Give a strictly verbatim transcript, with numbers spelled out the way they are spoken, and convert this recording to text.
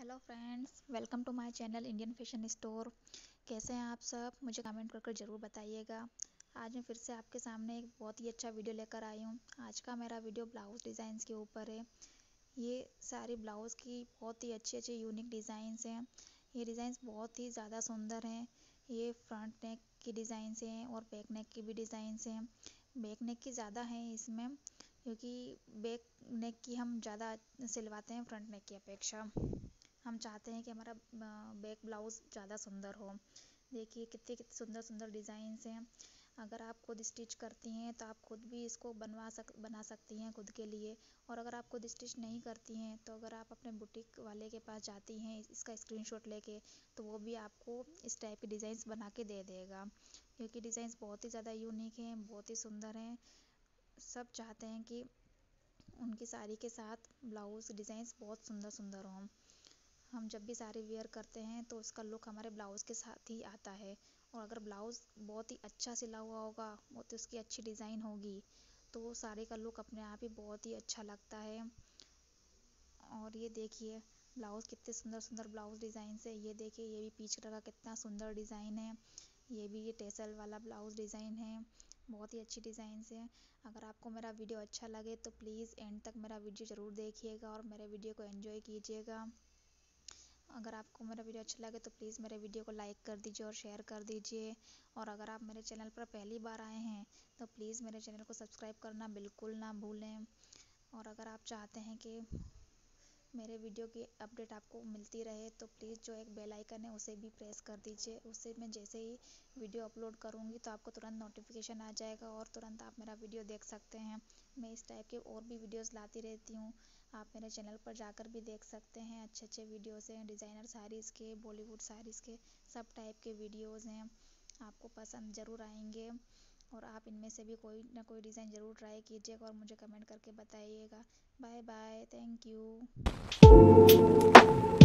Hello friends, welcome to my channel Indian fashion store. कैसे हैं आप सब? मुझे कमेंट करके ज़रूर बताइएगा। आज मैं फिर से आपके सामने एक बहुत ही अच्छा वीडियो लेकर आई हूँ। आज का मेरा वीडियो ब्लाउज़ डिज़ाइंस के ऊपर है। ये सारी ब्लाउज़ की बहुत ही अच्छे अच्छे यूनिक डिज़ाइंस हैं। ये डिज़ाइंस बहुत ही ज़्यादा सुंदर हैं। ये फ्रंट नेक की डिज़ाइंस हैं और बैक नेक की भी डिज़ाइंस हैं। बैक नेक की ज़्यादा हैं इसमें, क्योंकि बैक नेक की हम ज़्यादा सिलवाते हैं फ्रंट नेक की अपेक्षा। हम चाहते हैं कि हमारा बैक ब्लाउज़ ज़्यादा सुंदर हो। देखिए कितने कितने सुंदर सुंदर डिज़ाइंस हैं। अगर आप खुद स्टिच करती हैं तो आप खुद भी इसको बनवा सक बना सकती हैं खुद के लिए। और अगर आप खुद स्टिच नहीं करती हैं तो अगर आप अपने बुटीक वाले के पास जाती हैं इसका स्क्रीनशॉट लेके, तो वो भी आपको इस टाइप के डिज़ाइंस बना के दे देगा, क्योंकि डिज़ाइंस बहुत ही ज़्यादा यूनिक हैं, बहुत ही सुंदर हैं। सब चाहते हैं कि उनकी साड़ी के साथ ब्लाउज़ डिज़ाइंस बहुत सुंदर सुंदर हों। हम जब भी साड़ी वेयर करते हैं तो उसका लुक हमारे ब्लाउज़ के साथ ही आता है। और अगर ब्लाउज़ बहुत ही अच्छा सिला हुआ होगा, बहुत ही उसकी अच्छी डिज़ाइन होगी, तो साड़ी का लुक अपने आप ही बहुत ही अच्छा लगता है। और ये देखिए ब्लाउज़ कितने सुंदर सुंदर ब्लाउज़ डिज़ाइन है। ये देखिए, ये भी पीच कलर का कितना सुंदर डिज़ाइन है। ये भी ये टेसल वाला ब्लाउज़ डिज़ाइन है। बहुत ही अच्छी डिज़ाइन है। अगर आपको मेरा वीडियो अच्छा लगे तो प्लीज़ एंड तक मेरा वीडियो ज़रूर देखिएगा और मेरे वीडियो को एंजॉय कीजिएगा। अगर आपको मेरा वीडियो अच्छा लगे तो प्लीज़ मेरे वीडियो को लाइक कर दीजिए और शेयर कर दीजिए। और अगर आप मेरे चैनल पर पहली बार आए हैं तो प्लीज़ मेरे चैनल को सब्सक्राइब करना बिल्कुल ना भूलें। और अगर आप चाहते हैं कि मेरे वीडियो की अपडेट आपको मिलती रहे तो प्लीज़ जो एक बेल आइकन है उसे भी प्रेस कर दीजिए। उससे मैं जैसे ही वीडियो अपलोड करूँगी तो आपको तुरंत नोटिफिकेशन आ जाएगा और तुरंत आप मेरा वीडियो देख सकते हैं। मैं इस टाइप के और भी वीडियोस लाती रहती हूँ। आप मेरे चैनल पर जाकर भी देख सकते हैं। अच्छे अच्छे वीडियोस हैं, डिज़ाइनर साड़ीज़ के, बॉलीवुड साड़ीज़ के, सब टाइप के वीडियोज़ हैं। आपको पसंद ज़रूर आएंगे और आप इनमें से भी कोई ना कोई डिज़ाइन ज़रूर ट्राई कीजिएगा और मुझे कमेंट करके बताइएगा। Bye bye, thank you.